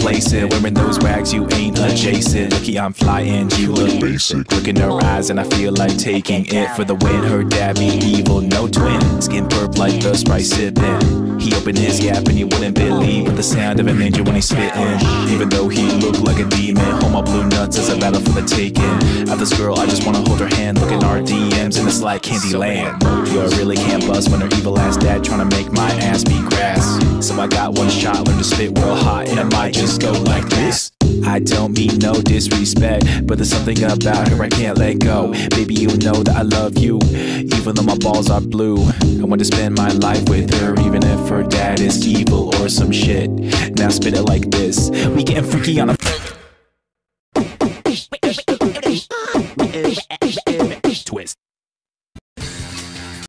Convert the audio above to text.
complacent. Wearing those rags, you ain't adjacent. Lucky I'm flying, you look basic. Look in her eyes and I feel like taking it for the win. Her dad be evil, no twin. Skin purple like the Sprite sipping. He opened his yap and you wouldn't believe with the sound of an angel when he's spitting. Even though he looked like a demon, hold my blue nuts as a battle for the taking. At this girl, I just wanna hold her hand. Look at our DMs and it's like Candyland. Yo, I really can't bust when her evil ass dad tryna make my ass be grass. So I got one shot, learn to spit real hot, and I might just go like this. I don't mean no disrespect, but there's something about her I can't let go. Baby, you know that I love you, even though my balls are blue. I want to spend my life with her, even if her dad is evil or some shit. Now spit it like this. We getting freaky on a